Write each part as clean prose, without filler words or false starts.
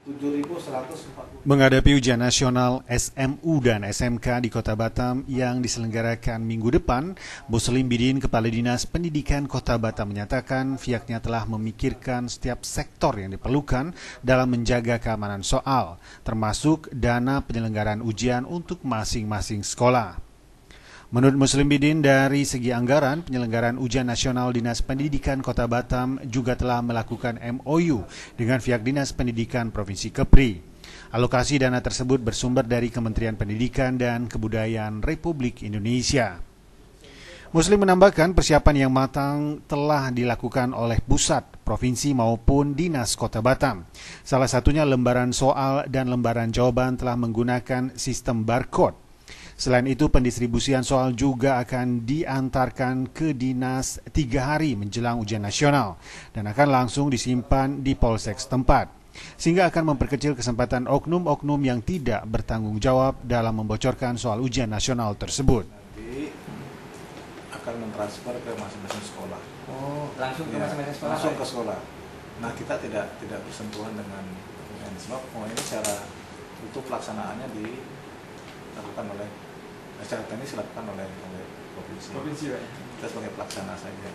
7.140. Menghadapi ujian nasional SMU dan SMK di Kota Batam yang diselenggarakan minggu depan, Muslim Bidin Kepala Dinas Pendidikan Kota Batam menyatakan pihaknya telah memikirkan setiap sektor yang diperlukan dalam menjaga keamanan soal, termasuk dana penyelenggaraan ujian untuk masing-masing sekolah. Menurut Muslim Bidin, dari segi anggaran, penyelenggaraan ujian nasional Dinas Pendidikan Kota Batam juga telah melakukan MOU dengan pihak Dinas Pendidikan Provinsi Kepri. Alokasi dana tersebut bersumber dari Kementerian Pendidikan dan Kebudayaan Republik Indonesia. Muslim menambahkan persiapan yang matang telah dilakukan oleh pusat, provinsi maupun Dinas Kota Batam. Salah satunya lembaran soal dan lembaran jawaban telah menggunakan sistem barcode. Selain itu, pendistribusian soal juga akan diantarkan ke dinas 3 hari menjelang ujian nasional dan akan langsung disimpan di polsek setempat, sehingga akan memperkecil kesempatan oknum-oknum yang tidak bertanggung jawab dalam membocorkan soal ujian nasional tersebut. Nanti akan mentransfer ke masing-masing sekolah. Oh, langsung ke masing-masing sekolah? Langsung ke sekolah. Nah, kita tidak bersentuhan dengan sebab ini secara untuk pelaksanaannya dilakukan oleh secara teknis dilakukan oleh provinsi. Provinsi, Pak. Kita sebagai pelaksana saja.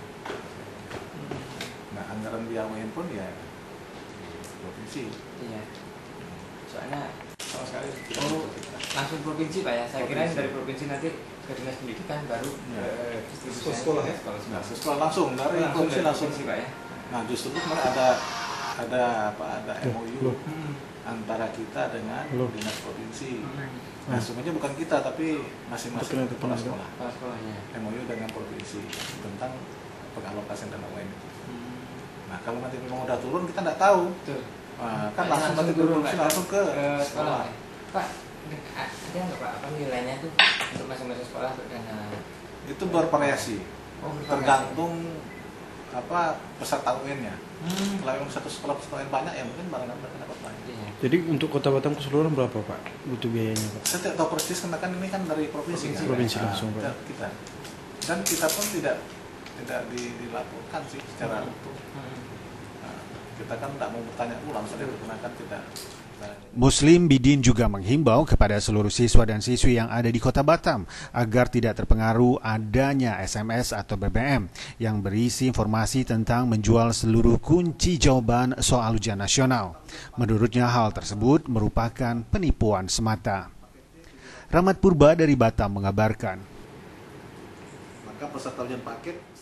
Nah, anggaran biayain pun ya provinsi. Iya. Soalnya sama sekali langsung provinsi, Pak ya. Saya kira dari provinsi nanti ke dinas pendidikan baru distribusi sekolah ya. Sekolah langsung dari provinsi langsung, Pak ya. Nah, justru kemarin ada MOU antara kita dengan dinas provinsi. Nah, sebenarnya bukan kita tapi masing-masing kepala sekolah. MOU dengan provinsi tentang pengalokasian dana UIN. Nah, kalau nanti memang udah turun kita nggak tahu. Nah, kan langsung nanti turun langsung ke sekolah. Pak, ada nggak Pak apa nilainya tuh untuk masing-masing sekolah dana? Itu bervariasi. Tergantung peserta UN-nya. Kalau yang satu sekolah peserta UN banyak ya mungkin barangkali mereka dapat banyak. Jadi untuk Kota Batam keseluruhan berapa Pak butuh biayanya Pak? Saya tidak tahu persis karena kan ini kan dari provinsi. Provinsi langsung Pak. Kita. Dan kita pun tidak dilaporkan sih secara utuh. Nah, kita kan tidak mau bertanya ulang saja digunakan tidak. Muslim Bidin juga menghimbau kepada seluruh siswa dan siswi yang ada di Kota Batam agar tidak terpengaruh adanya SMS atau BBM yang berisi informasi tentang menjual seluruh kunci jawaban soal ujian nasional. Menurutnya hal tersebut merupakan penipuan semata. Rahmat Purba dari Batam mengabarkan. Maka peserta ujian paket